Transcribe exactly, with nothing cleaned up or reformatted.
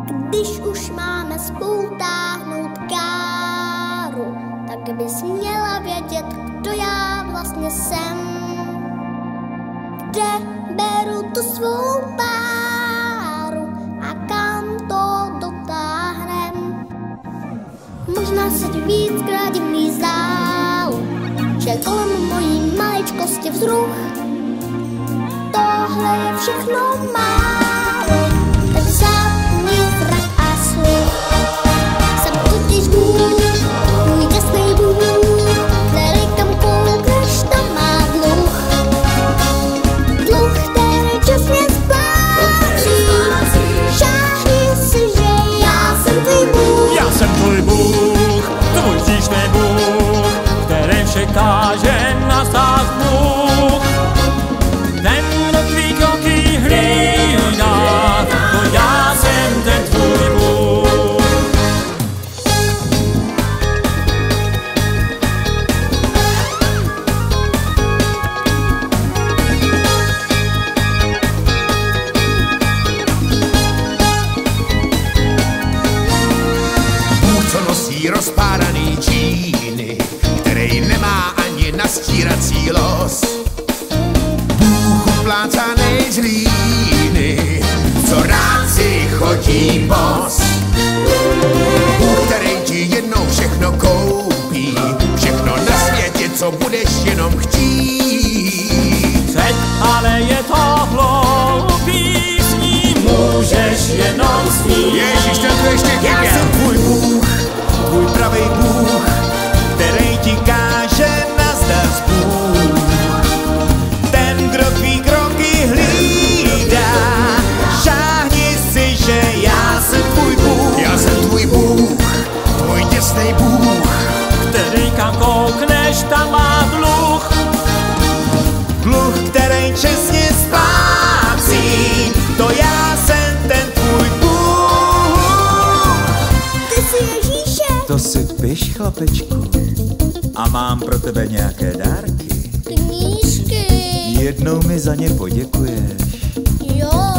Když už máme spolu táhnout káru, tak bys měla vědět, kdo já vlastně jsem. Kde beru tu svou páru a kam to dotáhnem. Možná se ti víckrát divný zdálo, že kolem mojí maličkosti vzruch. Tohle je všechno málo, tak zapni zrak a sluch. Jsem totiž Bůh, můj děsnej Bůh, který kam koukneš, tam má dluh. Dluh, který časně splácí. Šáhni si, že já jsem tvůj Bůh. Já jsem tvůj Bůh, tvůj příšný Bůh, který vše káže na stát Bůh. Ten, kdo tvý kroky hlídá, to já jsem ten tvůj Bůh. Bůh, co nosí rozpáraný džíny, který nemá ani nastírací los. Bůh uplácanej z hlíny, co rád si chodí bos. Bůh, který ti jednou všechno koupí, všechno na světě, co budeš jenom chtít. Teď ale je to hloupý, s ním můžeš jenom snít. Ježíš, ten to ještě chyběl. Já jsem tvůj Bůh, tvůj pravý Bůh, který ti káže nazdar Bůh. Ten, kdo tvý kroky hlídá, šáhni si, že já jsem tvůj Bůh. Já jsem tvůj Bůh, tvůj děsnej Bůh, Který kam koukneš, tam má dluh. dluh, který čestně splácí. To já jsem ten tvůj Bůh. Ty jsi Ježíše. To si piš, chlapečku. A mám pro tebe nějaké dárky. Knížky. Jednou mi za ně poděkuješ. Jo.